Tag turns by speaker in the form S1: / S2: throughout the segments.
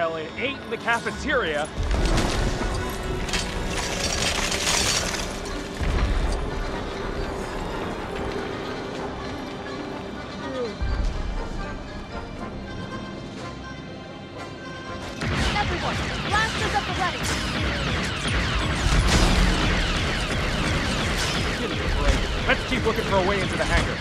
S1: Well, it ain't in the cafeteria.
S2: Everyone, blasters at the ready.
S1: Give me a break. Let's keep looking for a way into the hangar.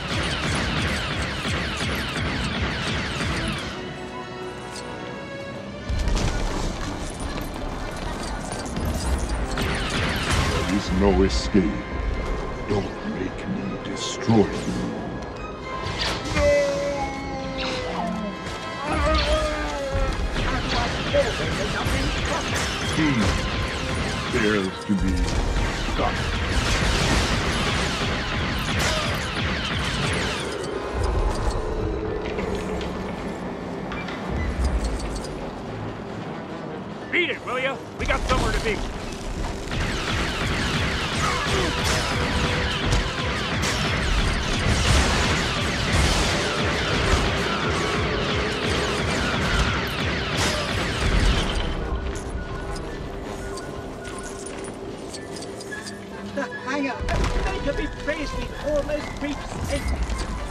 S3: There is no escape. Don't make me destroy you. Fails to be done.
S1: Beat it, will ya? We got somewhere to be.
S4: The hangar! May to be praised, we almost reached safety.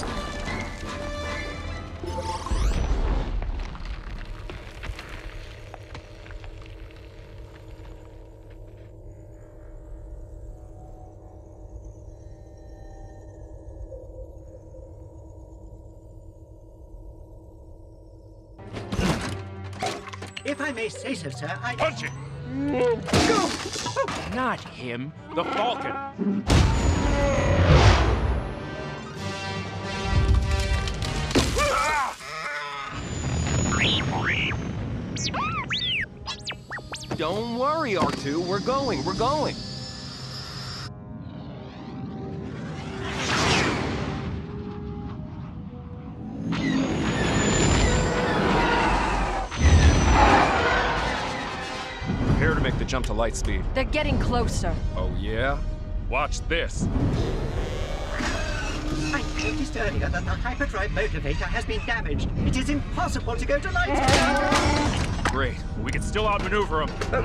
S4: If I may say so, sir, I...
S1: Punch it! Not him. The Falcon.
S5: Don't worry, R2. We're going.
S1: Prepare to make the jump to light speed.
S2: They're getting closer.
S1: Oh, yeah? Watch this.
S4: I noticed earlier that the hyperdrive motivator has been damaged. It is impossible to go to light.
S1: Great. We can still outmaneuver him.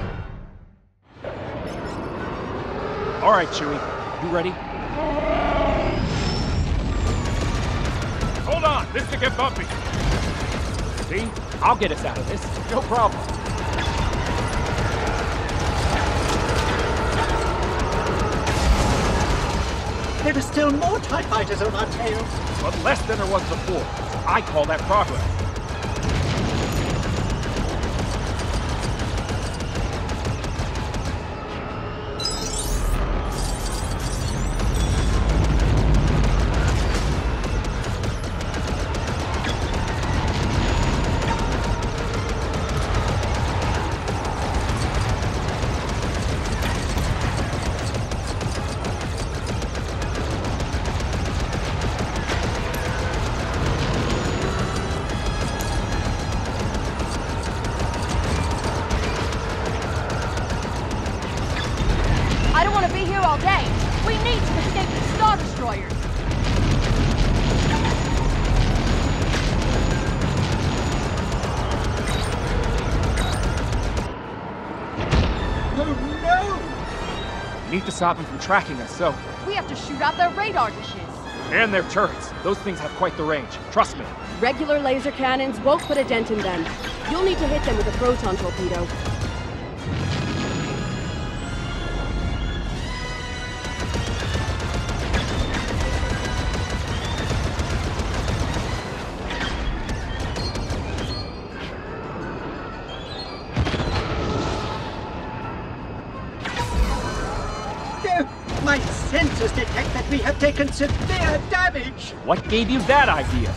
S1: All right, Chewie. You ready? Hold on. This could get bumpy. See? I'll get us out of this. No problem.
S4: There are still more TIE fighters on our tail.
S1: But less than there was before. I call that progress.
S2: I don't want to be here all day. We need to escape the Star Destroyers.
S4: Oh no!
S1: We need to stop them from tracking us, so...
S2: We have to shoot out their radar dishes.
S1: And their turrets. Those things have quite the range. Trust me.
S6: Regular laser cannons won't put a dent in them. You'll need to hit them with a proton torpedo.
S4: My sensors detect that we have taken severe damage!
S1: What gave you that idea?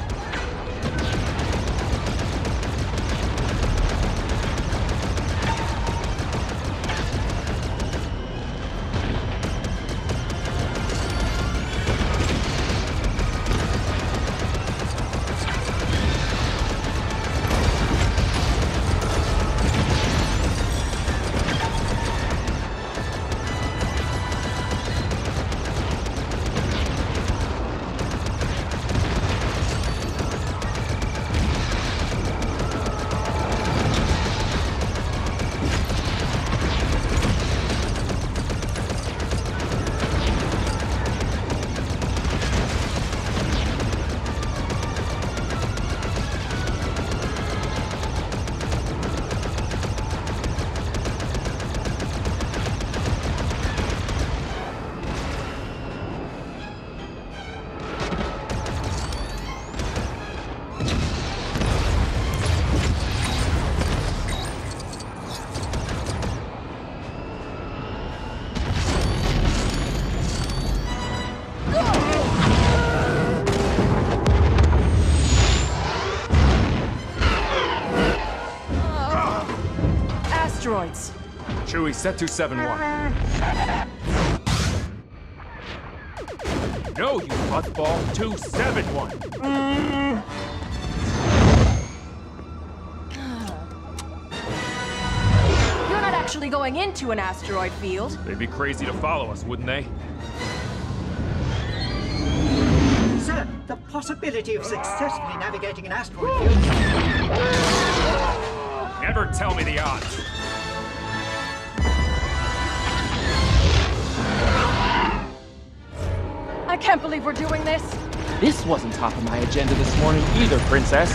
S7: asteroids.
S1: Chewie, set 271. No, you buttball. 271.
S7: You're not actually going into an asteroid field.
S1: They'd be crazy to follow us, wouldn't they?
S4: Sir, the possibility of successfully navigating an asteroid field...
S1: Never tell me the odds.
S2: I can't believe we're doing this.
S1: This wasn't top of my agenda this morning either, Princess.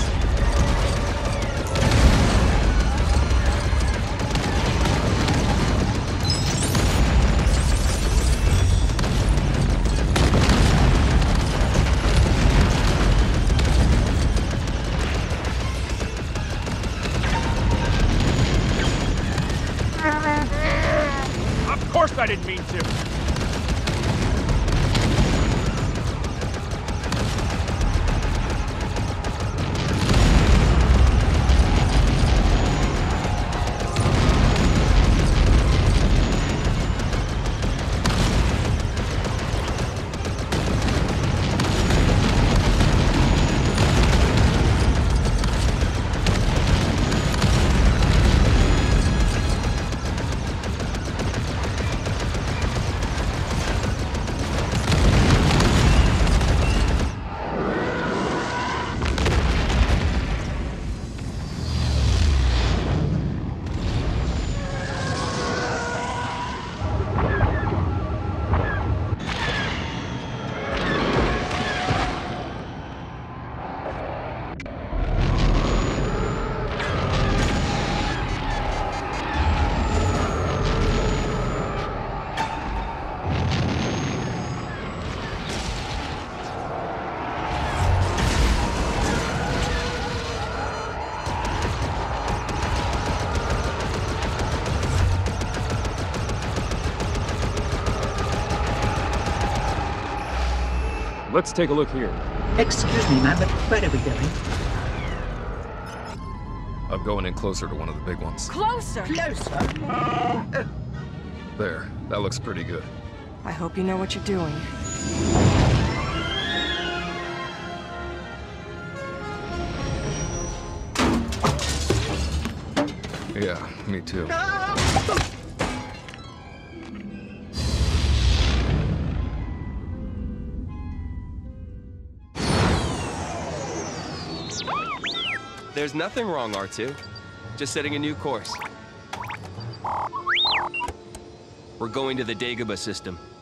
S1: Of course I didn't mean to. Let's take a look here.
S4: Excuse me, ma'am, but where are we going?
S8: I'm going in closer to one of the big ones.
S7: Closer!
S4: Closer?
S8: There, that looks pretty good.
S7: I hope you know what you're doing.
S8: Yeah, me too.
S5: There's nothing wrong, R2. Just setting a new course. We're going to the Dagobah system.